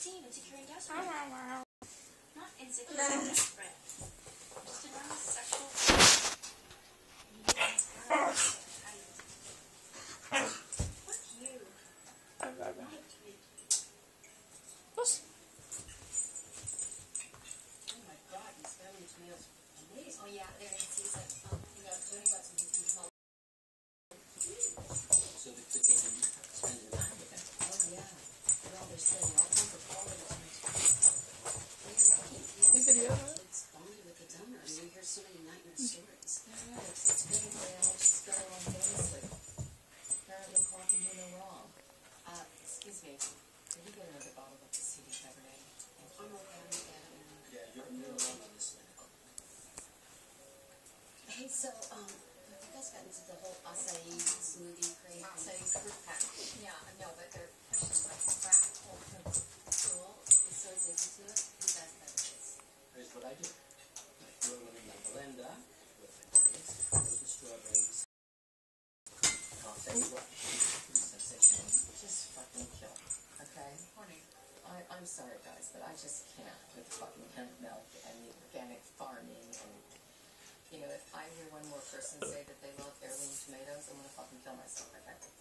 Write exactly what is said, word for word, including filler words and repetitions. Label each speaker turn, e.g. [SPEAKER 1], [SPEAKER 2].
[SPEAKER 1] nicotine and secure and desperate. Not insecure and desperate. Just a normal sexual. Fuck you.
[SPEAKER 2] What?
[SPEAKER 1] Oh my god, these family tomatoes. Amazing. Oh yeah, they're in season. Um, you got Tony got some different small.
[SPEAKER 3] So they could get them spend their time with that.
[SPEAKER 1] Oh yeah. Well, they're selling all kinds of quality tomatoes. You're lucky.
[SPEAKER 2] The video.
[SPEAKER 1] It's funny with the donor. I mean, we hear so many nightmare stories. Yeah, it's, it's good if they all just go along famously. Apparently, Clark can do no wrong. Uh, excuse me. Can you get another bottle of the C D Cabernet? I'm okay. I'm okay.
[SPEAKER 3] Yeah, you're, you're alone on this thing.
[SPEAKER 1] Hey, so, um, have you guys gotten into the whole acai smoothie craze? Acai fruit pack. Yeah, I know, but they're pushing like crack whole cool. It's so addicted to it. You guys better this.
[SPEAKER 3] Here's what I do. I throw them in the blender with the berries, throw the strawberries. I'll tell you what, it's sensational. Just fucking kill. Okay?
[SPEAKER 1] Honey.
[SPEAKER 3] I, I'm sorry, guys, but I just can't with the fucking hemp milk and the organic farming and, you know, if I hear one more person say that they love heirloom tomatoes, I'm gonna fucking kill myself, okay?